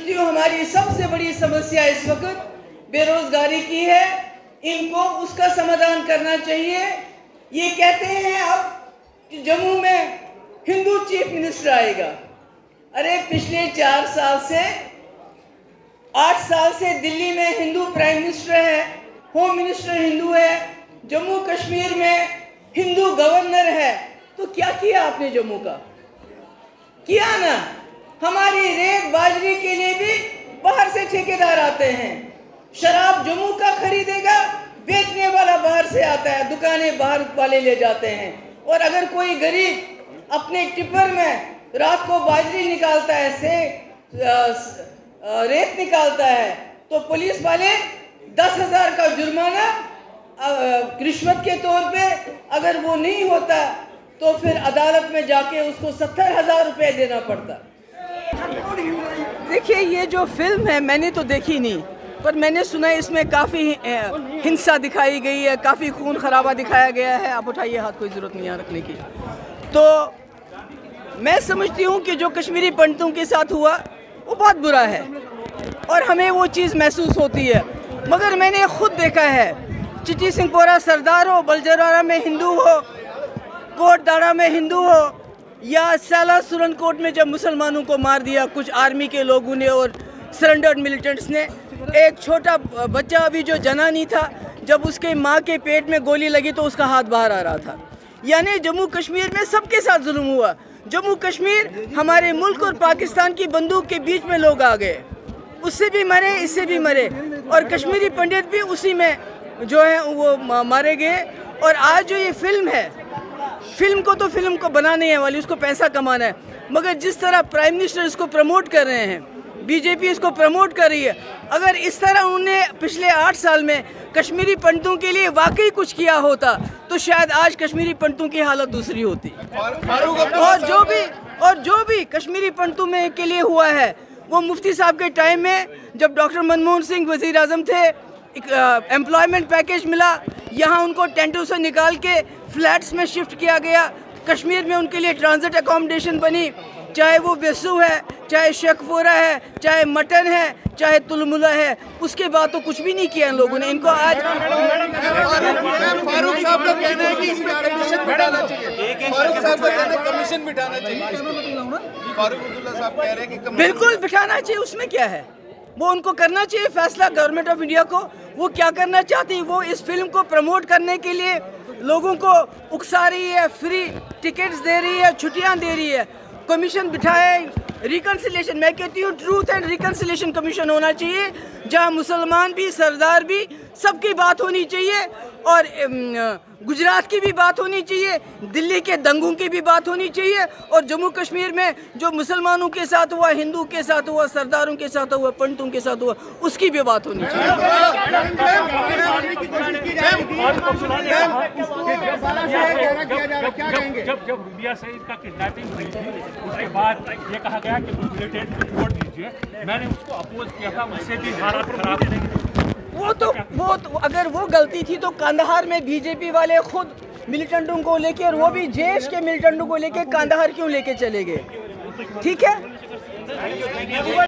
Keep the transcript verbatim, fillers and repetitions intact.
समझती हूँ हमारी सबसे बड़ी समस्या इस वक्त बेरोजगारी की है। इनको उसका समाधान करना चाहिए। ये कहते हैं अब कि जम्मू में हिंदू चीफ मिनिस्टर आएगा। अरे पिछले चार साल से आठ साल से दिल्ली में हिंदू प्राइम मिनिस्टर है, होम मिनिस्टर हिंदू है, जम्मू कश्मीर में हिंदू गवर्नर है। तो क्या किया आपने जम्मू का? किया ना। हमारी रेत बाजरी के लिए भी बाहर से ठेकेदार आते हैं। शराब जम्मू का खरीदेगा, बेचने वाला बाहर से आता है, दुकानें बाहर वाले ले जाते हैं। और अगर कोई गरीब अपने टिप्पर में रात को बाजरी निकालता है, से रेत निकालता है, तो पुलिस वाले दस हजार का जुर्माना रिश्वत के तौर पे, अगर वो नहीं होता तो फिर अदालत में जाके उसको सत्तर हजार रुपये देना पड़ता। देखिए, ये जो फिल्म है मैंने तो देखी नहीं, पर मैंने सुना है इसमें काफ़ी हिंसा दिखाई गई है, काफ़ी खून खराबा दिखाया गया है। आप उठाइए हाथ, कोई ज़रूरत नहीं है रखने की। तो मैं समझती हूँ कि जो कश्मीरी पंडितों के साथ हुआ वो बहुत बुरा है और हमें वो चीज़ महसूस होती है। मगर मैंने खुद देखा है, चिटी सिंहपोरा सरदार हो, बलजरारा में हिंदू हो, कोटदाड़ा में हिंदू हो, या साला सुरनकोट में जब मुसलमानों को मार दिया कुछ आर्मी के लोगों ने और सरेंडर्ड मिलिटेंट्स ने। एक छोटा बच्चा अभी जो जना नहीं था, जब उसके माँ के पेट में गोली लगी तो उसका हाथ बाहर आ रहा था। यानी जम्मू कश्मीर में सबके साथ जुल्म हुआ। जम्मू कश्मीर हमारे मुल्क और पाकिस्तान की बंदूक के बीच में लोग आ गए, उससे भी मरे, इससे भी मरे, और कश्मीरी पंडित भी उसी में जो है वो मारे गए। और आज जो ये फिल्म है, फिल्म को तो फिल्म को बनाने है वाली, उसको पैसा कमाना है, मगर जिस तरह प्राइम मिनिस्टर इसको प्रमोट कर रहे हैं, बीजेपी इसको प्रमोट कर रही है, अगर इस तरह उन्होंने पिछले आठ साल में कश्मीरी पंडितों के लिए वाकई कुछ किया होता तो शायद आज कश्मीरी पंडितों की हालत दूसरी होती। और जो भी और जो भी कश्मीरी पंडितों में के लिए हुआ है, वो मुफ्ती साहब के टाइम में जब डॉक्टर मनमोहन सिंह वजीर आजम थे, एम्प्लॉयमेंट पैकेज मिला, यहाँ उनको टेंटों से निकाल के फ्लैट्स में शिफ्ट किया गया, कश्मीर में उनके लिए ट्रांजिट अकोमोडेशन बनी, चाहे वो बेसू है, चाहे शेखपुरा है, चाहे मटन है, चाहे तुलमुला है। उसके बाद तो कुछ भी नहीं किया इन लोगों ने। इनको आज फारूक साहब का कहना है कि इसमें कमीशन बिठाना चाहिए, फारूक साहब का कहना है कमीशन बिठाना चाहिए, फारूक अब्दुल्ला साहब कह रहे हैं कि बिल्कुल बिठाना चाहिए। उसमें क्या है, वो उनको करना चाहिए फैसला, गवर्नमेंट ऑफ इंडिया को। वो क्या करना चाहती है, वो इस फिल्म को प्रमोट करने के लिए लोगों को उकसा रही है, फ्री टिकट्स दे रही है, छुट्टियां दे रही है, कमीशन बिठाए, रिकन्सिलेशन। मैं कहती हूँ ट्रूथ एंड रिकन्सिलेशन कमीशन होना चाहिए, जहाँ मुसलमान भी, सरदार भी, सबकी बात होनी चाहिए, और गुजरात की भी बात होनी चाहिए, दिल्ली के दंगों की भी बात होनी चाहिए, और जम्मू कश्मीर में जो मुसलमानों के साथ हुआ, हिंदू के साथ हुआ, सरदारों के साथ हुआ, पंडितों के साथ हुआ, उसकी भी बात होनी चाहिए। जब जब रुबिया सईद का किडनैपिंग हुई थी, उसके बाद ये कहा गया कि बुलेटेड रिपोर्ट दीजिए, मैंने उसको अपोज किया था, मुझसे भी हालात खराब नहीं। वो तो वो तो अगर वो गलती थी तो कांधार में बीजेपी वाले खुद मिलिटेंटों को लेके, और वो भी जैश के मिलिटेंटों को लेके कांधार क्यों लेके चले गए? ठीक है।